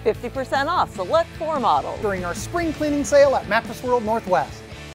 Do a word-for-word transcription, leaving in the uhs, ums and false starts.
fifty percent off select floor models during our spring cleaning sale at Mattress World Northwest.